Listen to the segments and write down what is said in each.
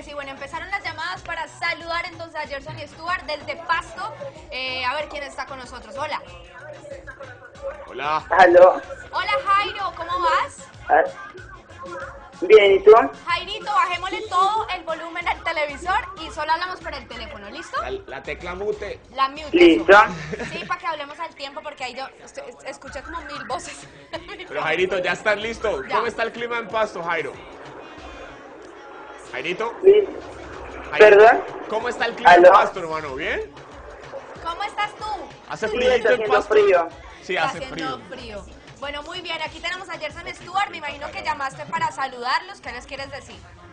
sí, bueno, empezaron las llamadas para saludar entonces a Gerson y Stuart desde Pasto. A ver quién está con nosotros. Hola. Hola. Aló. Hola Jairo, ¿cómo vas? Ah, bien, ¿y tú? Jairito, bajémosle todo el volumen al televisor y solo hablamos por el teléfono, ¿listo? La tecla mute. La mute. ¿Listo? Eso. Sí, para que hablemos al tiempo porque ahí yo escuché como 1000 voces. Pero Jairito, ¿ya estás listo? Ya. ¿Cómo está el clima en Pasto, Jairo? Jairito. ¿Listo? Jairito, ¿Perdón? ¿cómo está el clima en ¿Aló? Pasto, hermano? ¿Bien? ¿Cómo estás tú? ¿Hace Sí, frío está en haciendo Pasto? frío. Sí, Está hace haciendo frío. Bueno, muy bien, aquí tenemos a Gerson Stuart, me imagino que llamaste para saludarlos, ¿qué les quieres decir?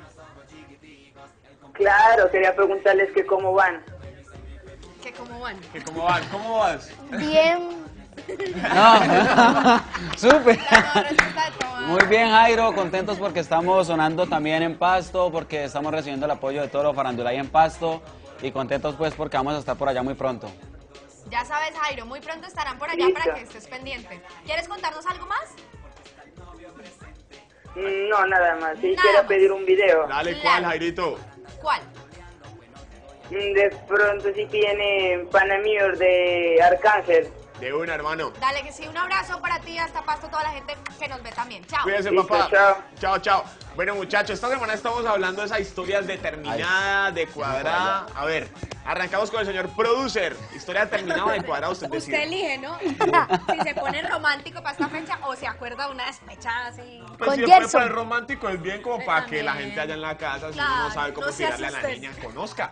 Claro, quería preguntarles que cómo van. ¿Que cómo van? ¿Qué, ¿Cómo van? ¿Cómo vas? Bien. No, súper. La mejor respuesta de todas. Muy bien, Jairo, contentos porque estamos sonando también en Pasto, porque estamos recibiendo el apoyo de todos los farandulay en Pasto y contentos pues porque vamos a estar por allá muy pronto. Ya sabes, Jairo, muy pronto estarán por allá Listo. para que estés pendiente. ¿Quieres contarnos algo más? No, nada más. Sí, Nada quiero más. pedir un video. Dale, Claro. ¿cuál, Jairito? ¿Cuál? De pronto si tiene pana mío de Arcángel. De una, hermano. Dale, que sí, un abrazo para ti, hasta Pasto, toda la gente que nos ve también. Chao. Cuídense, Listo, papá. chao. Chao, chao. Bueno, muchachos, esta semana estamos hablando de esas historias determinadas, de cuadrada. A ver, arrancamos con el señor producer. Historia determinada de cuadrada, usted Usted decide. elige, ¿no? Si se pone romántico para esta fecha o se acuerda de una despechada así. Pues Con si después Gerson. para el romántico es bien como para que la También. gente allá en la casa, si Claro, uno no sabe cómo no se tirarle a la asusten. niña, conozca.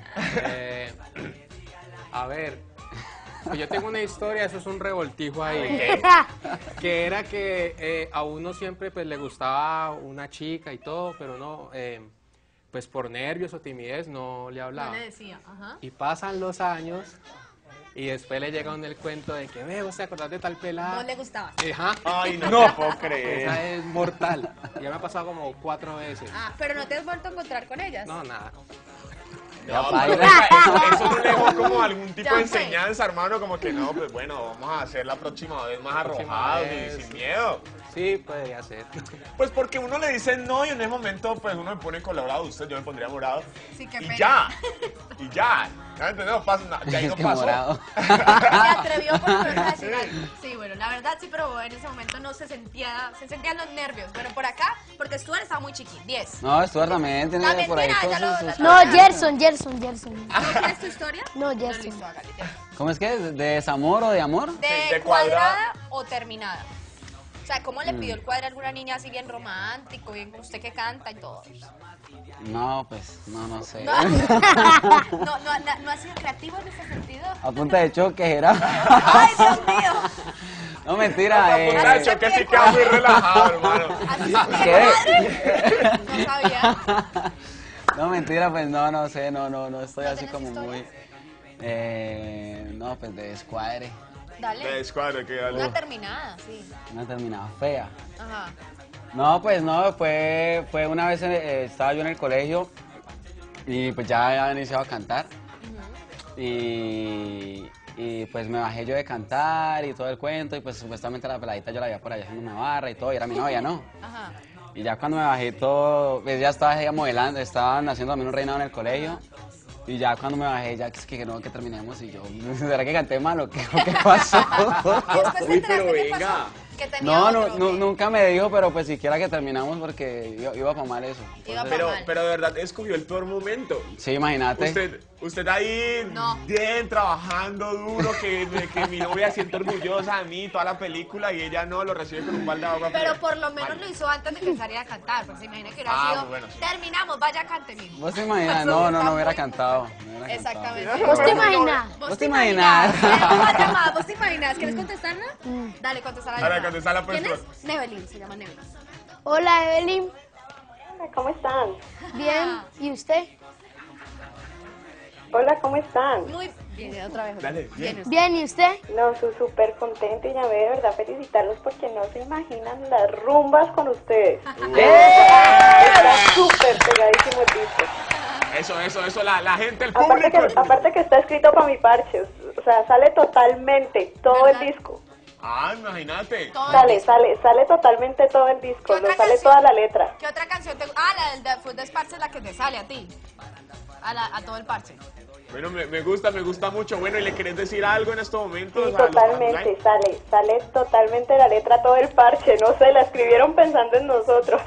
A ver, pues yo tengo una historia, eso es un revoltijo ahí, que era que a uno siempre pues le gustaba una chica y todo, pero no, pues por nervios o timidez no le No hablaba. le decía, ajá. Y pasan los años y después le llega a uno el cuento de que, ve, ¿vos te acordás de tal pelada? No le gustaba. Ajá. Ay, no, puedo creer. Esa es mortal. Ya me ha pasado como 4 veces. Ah, pero no te has vuelto a encontrar con ellas. No, nada. No, Ya, pero paila. eso no le dejó como algún tipo Ya de fue. enseñanza, hermano, como que no, pues bueno, vamos a hacer la próxima vez más arrojados y vez. sin miedo. Sí, podría ser. Pues porque uno le dice no y en ese momento pues uno me pone colorado, usted, yo me pondría morado. Sí, qué Y pena. ya, y ya. ¿Ya entendés? No pasa nada, ya ahí Es no que pasó. morado. Se atrevió por lo menos a decir algo. Sí, bueno, la verdad sí, pero en ese momento no se sentían los nervios. Bueno, por acá, porque Stuart estaba muy chiquito, 10. No, Stuart también tiene También por ahí tiene, ya cosas. lo- No, Gerson. ¿No quieres tu historia? No, Listo, Gerson. hágale, ya. ¿Cómo es que es? ¿De desamor o de amor? ¿De de cuadrada o terminada? O sea, ¿cómo Mm. le pidió el cuadro a alguna niña así bien romántico, bien como usted que canta y todo? No, pues, no sé. No, no ha sido creativo en ese sentido. A punta de choque era. ¡Ay, Dios mío! No, mentira. Muchacho, que sí queda muy relajado, hermano. ¿Así ¿Qué? madre? No sabía. No, mentira, pues no sé, no estoy ¿No así tienes como historia? muy. No, pues de descuadre. De Dale. escuadra, que dale. Una terminada, sí. Una terminada fea. Ajá. No, pues no, fue una vez estaba yo en el colegio y pues ya había iniciado a cantar y pues me bajé yo de cantar y todo el cuento y pues supuestamente la peladita yo la veía por allá haciendo una barra y todo y era mi novia, ¿no? Ajá. Y ya cuando me bajé todo, pues ya estaba ella modelando, estaban haciendo también un reinado en el colegio y ya cuando me bajé ya que no, que terminemos y yo, ¿será que canté mal o qué pasó? Y después te Uy, pero enteraste qué venga. pasó. Que tenía No, otro, ¿qué? nunca me dijo, pero pues siquiera que terminamos porque iba para mal eso. Iba pa' Pero, mal. pero de verdad escogió el peor momento. Sí, imagínate. Usted ahí No. bien trabajando duro, que mi novia siente orgullosa de mí, toda la película, y ella no lo recibe con un balde de agua. Pero fría. por lo menos Mal. lo hizo antes de que saliera a cantar, porque se imagina que hubiera Ah, sido, muy bueno, sí. terminamos, vaya cante, mijo. ¿Vos te imaginas? Eso No está hubiera muy- cantado. no hubiera Exactamente. cantado. ¿Vos te imaginas? ¿Vos te imaginas? Tenemos más llamadas, ¿vos te imaginas? ¿Quieres contestarla? Dale, contestar la Dale, llamada. contestala, pues, ¿Quién es? pues. Nevelyn, se llama Nevelyn. Hola, Evelyn. ¿Cómo están? Bien. ¿Y usted? Hola, ¿cómo están? Muy bien, otra vez. Dale, bien. Bien, ¿y usted? No, soy súper contenta y llamé de verdad a felicitarlos porque no se imaginan las rumbas con ustedes. Está súper pegadísimo el disco. Eso, la gente, el Aparte público. que está escrito para mi parche, o sea, sale totalmente todo el ¿Verdad? disco. Ah, imagínate. Todo el Sale, disco. sale totalmente todo el disco, ¿Qué otra no sale canción? toda la letra. ¿Qué otra canción te gusta? Ah, la del de Food Desparche es la que te sale a ti. A todo el parche. Bueno, me gusta mucho. Bueno, ¿y le querés decir algo en estos momentos? Sí, a los totalmente, Farandulay? sale totalmente la letra, todo el parche, no sé, la escribieron pensando en nosotros.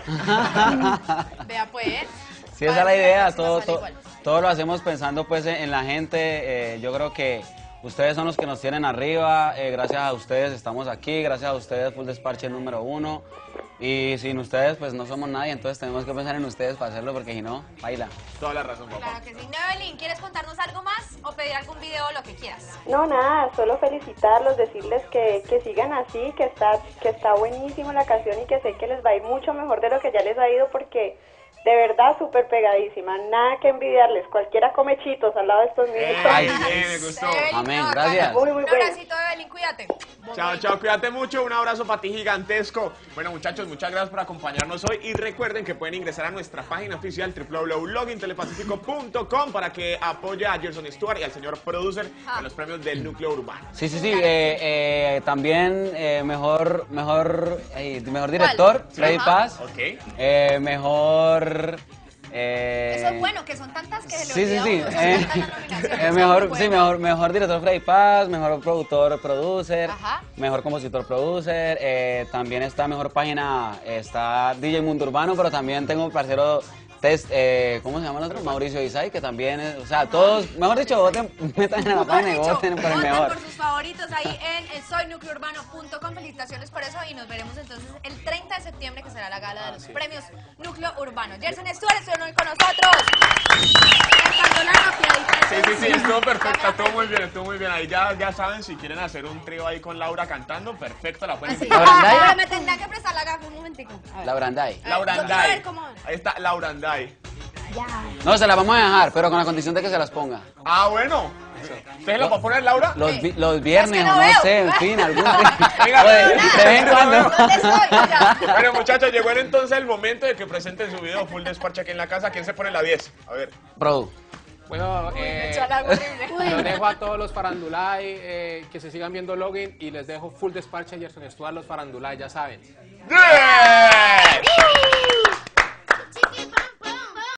Vea pues. Sí, esa es la idea, próxima todo, sale igual. todo lo hacemos pensando pues en la gente, yo creo que ustedes son los que nos tienen arriba, gracias a ustedes estamos aquí, gracias a ustedes Full Desparche número 1 y sin ustedes pues no somos nadie, entonces tenemos que pensar en ustedes para hacerlo porque si no, baila. Toda la razón, papá. Claro que sí. Nevelyn, ¿quieres contarnos algo más o pedir algún video o lo que quieras? No, nada, solo felicitarlos, decirles que sigan así, que está buenísimo la canción y que sé que les va a ir mucho mejor de lo que ya les ha ido porque de verdad súper pegadísima, nada que envidiarles, cualquiera come chitos al lado de estos niños. Ay, bien, me gustó. Evelyn, Amén, no, gracias. Muy, muy Un bueno. abracito, Evelyn, cuídate. Chao, chao, cuídate mucho, un abrazo para ti gigantesco. Bueno, muchachos, muchas gracias por acompañarnos hoy y recuerden que pueden ingresar a nuestra página oficial www.logintelepacífico.com para que apoye a Gerson Stewart y al señor producer en los premios del Núcleo Urbano. Sí, también mejor director, Freddy Ajá. Paz, Ok. mejor... Eso es bueno, que son tantas que se le Sí, sí, olvida sí. a uno, son tantas las nominaciones, eso es Mejor, muy sí, bueno. mejor director Freddy Paz, mejor productor producer, Ajá. mejor compositor producer, también está mejor página, está DJ Mundo Urbano, pero también tengo un parcero ¿cómo se llama el otro? Mauricio Isai, que también es, o sea, todos, mejor dicho, voten, metan en la página y voten por el Voten mejor. por sus favoritos ahí en soynucleourbano.com. Felicitaciones por eso y nos veremos entonces el 30 de septiembre que será la gala de los premios Núcleo Urbano. Gerson Stewart estuvo hoy con nosotros. Cantó la rapeadita de Sí, estuvo perfecta, Ya me estuvo muy bien. Ahí ya saben, si quieren hacer un trío ahí con Laura cantando, perfecto, la pueden Así. invitar. Laura Anday. Ahora me tendrán que prestar la gafa un momentico. A ver. Laura Anday. Laura Yo quiero Anday. ver cómo- Ahí está Laura Anday. No, se la vamos a dejar, pero con la condición de que se las ponga. Ah, bueno. ¿Ustedes lo va a poner, Laura? Los viernes, Es que no o no veo. sé, en fin, algún día. Venga, Oye, no, de vez en cuando. ¿Dónde estoy? Ya. Bueno, muchachos, llegó entonces el momento de que presenten su video Full Desparche aquí en la casa. ¿Quién se pone la 10? A ver. Produ. Bueno, Me echó al agua horrible. los dejo a todos los Farandulay que se sigan viendo Login y les dejo Full Desparche a Gerson Stewart, los Farandulay, ya saben. ¡Yeah!